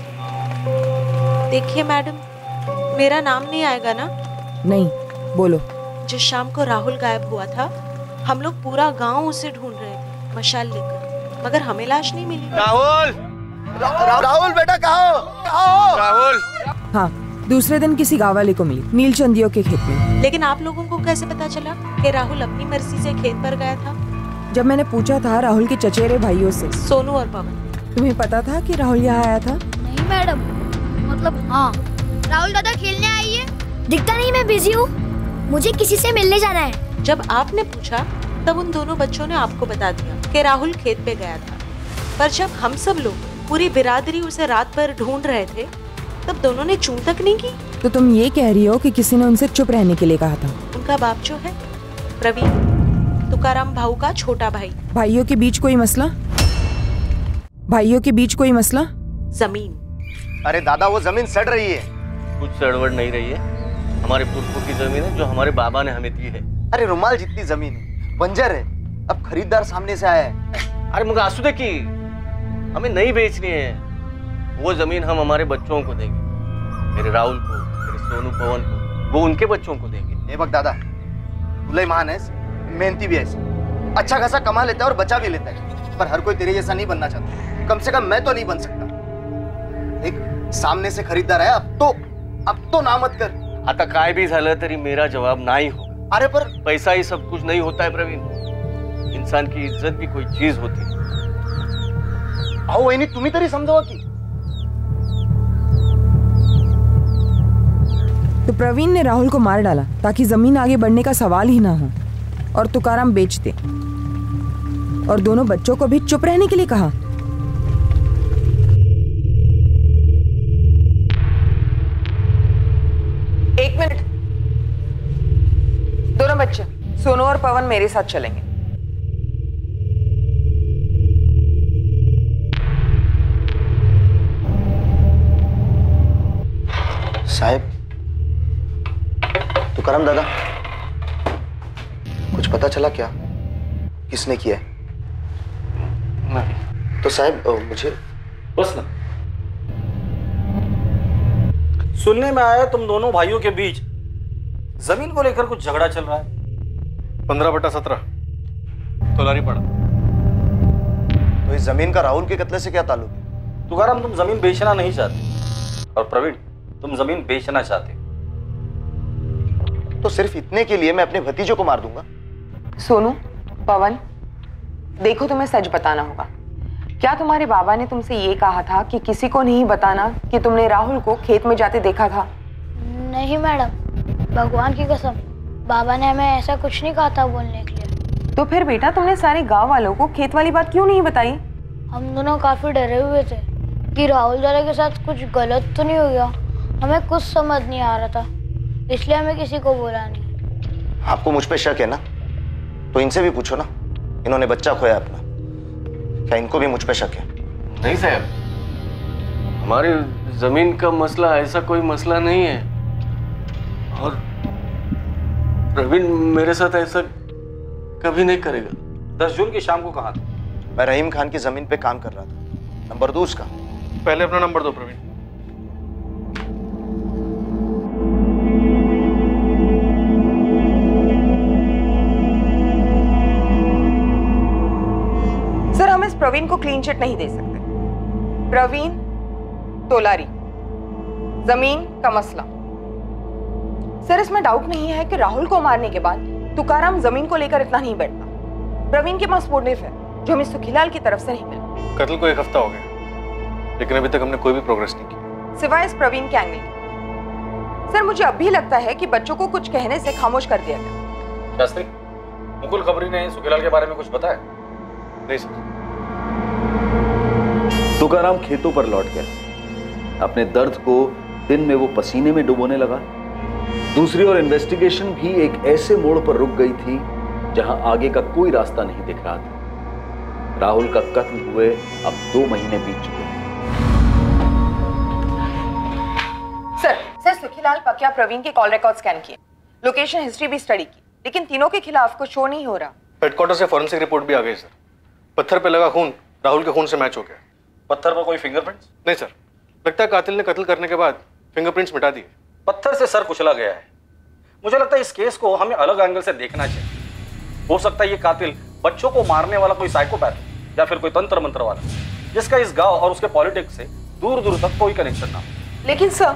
देखिए मैडम, मेरा नाम नहीं आएगा ना?
नहीं, बोलो।
जिस शाम को राहुल गायब हुआ था, हम लोग पूरा गांव उसे ढूंढ रहे थे मशाल लेकर, मगर हमें लाश नहीं मिली।
राहुल रा, रा, राहुल बेटा कहाँ हो? कहाँ हो?
राहुल। हाँ, दूसरे दिन किसी गांव वाले को मिली, नीलचंदियों के खेत में।
लेकिन आप लोगों को कैसे पता चला कि राहुल अपनी मर्जी से खेत पर गया था?
जब मैंने पूछा था राहुल के चचेरे भाइयों से,
सोनू और पवन।
तुम्हें पता था कि राहुल यहाँ आया था?
नहीं मैडम, मतलब हाँ। राहुल दादा खेलने आई है? दिखता नहीं, मैं बिजी हूँ, मुझे किसी से मिलने जाना है।
जब आपने पूछा तब उन दोनों बच्चों ने आपको बता दिया कि राहुल खेत पे गया था। पर जब हम सब लोग, पूरी बिरादरी उसे रात भर ढूंढ रहे थे, तब दोनों ने चूं तक नहीं की।
तो तुम ये कह रही हो कि किसी ने उनसे चुप रहने के लिए कहा था?
उनका बाप जो है प्रवीण, तुकाराम भाऊ का छोटा भाई।
भाइयों के बीच कोई मसला? भाइयों के बीच कोई मसला?
जमीन।
अरे दादा, वो जमीन सड़ रही है।
कुछ सड़वड़ नहीं रही है, हमारे पुरखों की जमीन है जो हमारे बाबा ने हमें दी है।
अरे रुमाल जितनी जमीन है, बंजर है, अब खरीदार सामने से आया है।
अरे मुझे आंसू देखी, हमें नहीं बेचनी है। वो जमीन हम हमारे बच्चों को देंगे, मेरे राहुल को, मेरे सोनू पवन को, वो उनके बच्चों को देंगे।
ए बक दादा, तुले महान है, मेहनती भी है, अच्छा खासा कमा लेता है और बचा भी लेता है, पर हर कोई तेरे जैसा नहीं बनना चाहता। कम से कम मैं तो नहीं बन सकता। एक सामने से खरीदार है, अब तो
अब तो ना मत कर. आता काय भी झालं तरी मेरा जवाब नाही हो. अरे पर पैसा ही सब कुछ नहीं होता है प्रवीण. इंसान की इज्जत भी कोई चीज होती है. अहो वहिनी तुम्ही तरी समजावा की.
तो प्रवीण ने राहुल को मार डाला ताकि जमीन आगे बढ़ने का सवाल ही ना हो और तुकाराम बेच दे और दोनों बच्चों को भी चुप रहने के लिए कहा.
एक मिनट. दोनों बच्चे सोनू और पवन मेरे साथ चलेंगे.
साहब, तुकाराम दादा, कुछ पता चला क्या किसने किया है? नहीं. तो साहब मुझे
बस ना. सुनने में आया तुम दोनों भाइयों के बीच जमीन को लेकर कुछ झगड़ा चल रहा है.
पंद्रह बटा सत्रह तोलारी पड़ा.
तो इस जमीन का राहुल के कत्ले से क्या ताल्लुक है?
तुकाराम तुम जमीन बेचना नहीं चाहते और प्रवीण तुम जमीन बेचना चाहते.
तो सिर्फ इतने के लिए मैं अपने भतीजों को मार दूंगा?
सोनू, पवन, देखो तुम्हें सच बताना होगा. क्या तुम्हारे बाबा ने तुमसे ये कहा था कि किसी को नहीं बताना कि तुमने राहुल को खेत में जाते देखा था?
नहीं मैडम, भगवान की कसम, बाबा ने हमें ऐसा कुछ नहीं कहा था बोलने के लिए.
तो फिर बेटा तुमने सारे गांव वालों को खेत वाली बात क्यों नहीं बताई?
हम दोनों काफी डरे हुए थे कि राहुल दादा के साथ कुछ गलत तो नहीं हो गया. हमें कुछ समझ नहीं आ रहा था, इसलिए हमें किसी को बोला नहीं.
आपको मुझ पे शक है ना? तो इनसे भी पूछो ना, इन्होंने बच्चा खोया अपना. क्या इनको भी मुझ पे शक है?
नहीं साहब, हमारी जमीन का मसला ऐसा कोई मसला नहीं है. और प्रवीण मेरे साथ ऐसा कभी नहीं करेगा.
दस जून की शाम को कहा था.
मैं रहीम खान की जमीन पे काम कर रहा था. नंबर दो उसका.
पहले अपना नंबर दो प्रवीण.
सर, हम इस प्रवीण को क्लीन चिट नहीं दे सकते. प्रवीण तोलारी, जमीन का मसला. सर, इसमें डाउट नहीं है कि राहुल को मारने के बाद तुकाराम जमीन को लेकर इतना नहीं बैठता. प्रवीण के पास मोटिव है जो हमें सुखीलाल की तरफ से नहीं मिला.
कत्ल को एक हफ्ता हो गया, लेकिन अभी तक हमने कोई भी प्रोग्रेस नहीं की,
सिवाय इस प्रवीण के एंगल के. सर, मुझे अब भी लगता है कि बच्चों को कुछ कहने से खामोश कर दिया गया.
शास्त्री, मुकुल खबरी ने सुखीलाल के बारे में कुछ बताया?
नहीं सर.
तुकाराम खेतों पर लौट गया. अपने दर्द को दिन में वो पसीने में डुबोने लगा. दूसरी ओर इन्वेस्टिगेशन भी एक ऐसे मोड़ पर रुक गई थी जहां आगे का कोई रास्ता नहीं दिख रहा था. राहुल का कत्ल हुए अब दो महीने बीत चुके हैं.
सर, सर सुखीलाल पकिया प्रवीण के कॉल रिकॉर्ड स्कैन किए, लोकेशन हिस्ट्री भी स्टडी की, लेकिन तीनों के खिलाफ कुछ शो नहीं हो रहा.
हेडक्वार्टर से फॉरेंसिक रिपोर्ट भी आ गई सर. पत्थर पे लगा खून राहुल के खून से मैच हो गया.
पत्थर पर कोई फिंगरप्रिंट्स?
नहीं सर, लगता है कातिल ने कत्ल करने के बाद फिंगरप्रिंट्स मिटा दिए.
पत्थर से सर कुचला गया है. मुझे लगता है इस केस को हमें अलग एंगल से देखना चाहिए. हो सकता है ये कातिल बच्चों को मारने वाला कोई साइकोपैथ या फिर कोई तंत्र मंत्र वाला, जिसका इस गांव और उसके पॉलिटिक्स से दूर दूर तक कोई कनेक्शन ना हो.
लेकिन सर,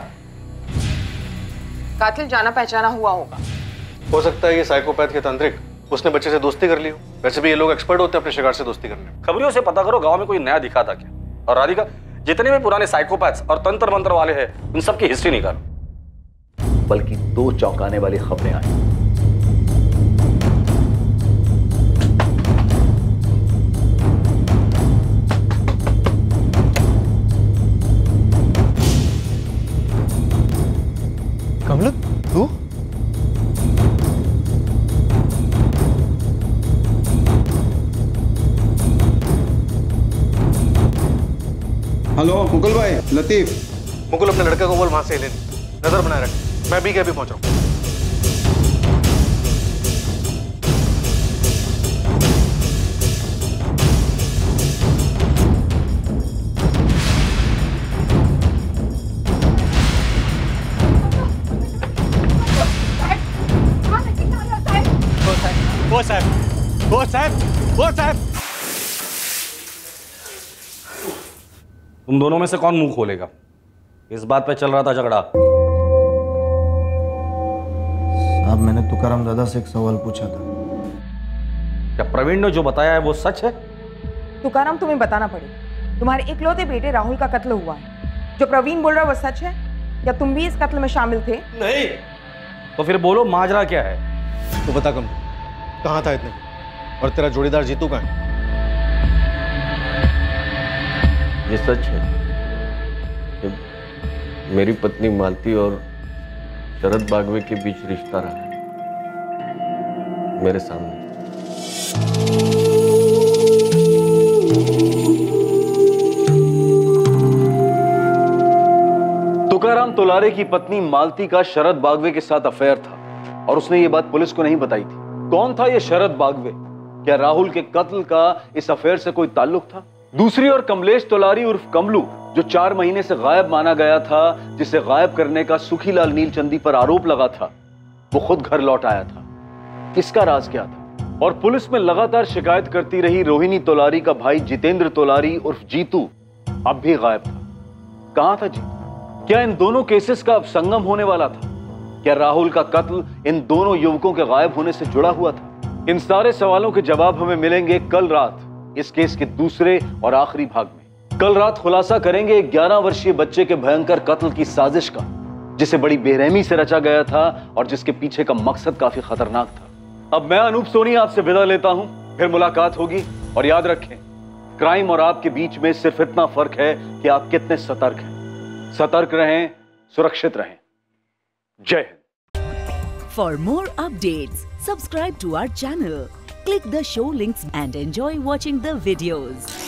कातिल जाना पहचाना हुआ होगा.
हो सकता है ये साइकोपैथ या तांत्रिक उसने बच्चे से दोस्ती कर ली हो. वैसे भी ये लोग एक्सपर्ट होते हैं अपने शिकार से दोस्ती करने में.
खबरियों से पता करो गांव में कोई नया दिखा था क्या. और राधिका, जितने भी पुराने साइकोपैथ्स और तंत्र मंत्र वाले हैं उन सबकी हिस्ट्री निकालो.
बल्कि दो चौंकाने वाली खबरें आई.
कमल, तू?
हेलो मुकुल भाई, लतीफ.
मुकुल, अपने लड़के को बोल वहां से ले ले. नजर बनाए रख. मैं भी क्या भी पहुंच रहा हूं.
वो साहब, वो साहब, वो साहब.
तुम दोनों में से कौन मुंह खोलेगा? इस बात पे चल रहा था झगड़ा.
साहब मैंने तुकाराम दादा से एक सवाल पूछा था।
क्या प्रवीण ने जो बताया है वो सच है?
तुकाराम तुम्हें बताना पड़ेगा, तुम्हारे इकलौते बेटे राहुल का कत्ल हुआ है। जो प्रवीण बोल रहा है वो सच है? क्या तुम भी इस कत्ल में शामिल थे?
नहीं। तो फिर बोलो माजरा क्या है?
तो बता कम, कहाँ था इतने, और तेरा जोड़ीदार जीतू कहाँ है?
ये सच है कि मेरी पत्नी मालती और शरद बागवे के बीच रिश्ता रहा है मेरे सामने।
तुकाराम तोलारे की पत्नी मालती का शरद बागवे के साथ अफेयर था और उसने ये बात पुलिस को नहीं बताई थी। कौन था ये शरद बागवे? क्या राहुल के कत्ल का इस अफेयर से कोई ताल्लुक था? दूसरी ओर कमलेश तोलारी उर्फ कमलू, जो चार महीने से गायब माना गया था, जिसे गायब करने का सुखीलाल नीलचंदी पर आरोप लगा था, वो खुद घर लौट आया था। इसका राज क्या था? और पुलिस में लगातार शिकायत करती रही रोहिणी तोलारी का भाई जितेंद्र तोलारी उर्फ जीतू अब भी गायब था। कहां था जीतू? क्या इन दोनों केसेस का अब संगम होने वाला था? क्या राहुल का कत्ल इन दोनों युवकों के गायब होने से जुड़ा हुआ था? इन सारे सवालों के जवाब हमें मिलेंगे कल रात इस केस के दूसरे और आखिरी भाग में। कल रात खुलासा करेंगे ग्यारह वर्षीय बच्चे के भयंकर कत्ल की साजिश का, जिसे बड़ी बेरहमी से रचा गया था और जिसके पीछे का मकसद काफी खतरनाक था। अब मैं अनूप सोनी आपसे विदा लेता हूं, फिर मुलाकात होगी। और याद रखें, क्राइम और आपके बीच में सिर्फ इतना फर्क है कि आप कितने सतर्क हैं। सतर्क रहें, सुरक्षित रहें। जय Hind.
For more updates, subscribe to our channel, click the show links and enjoy watching the videos.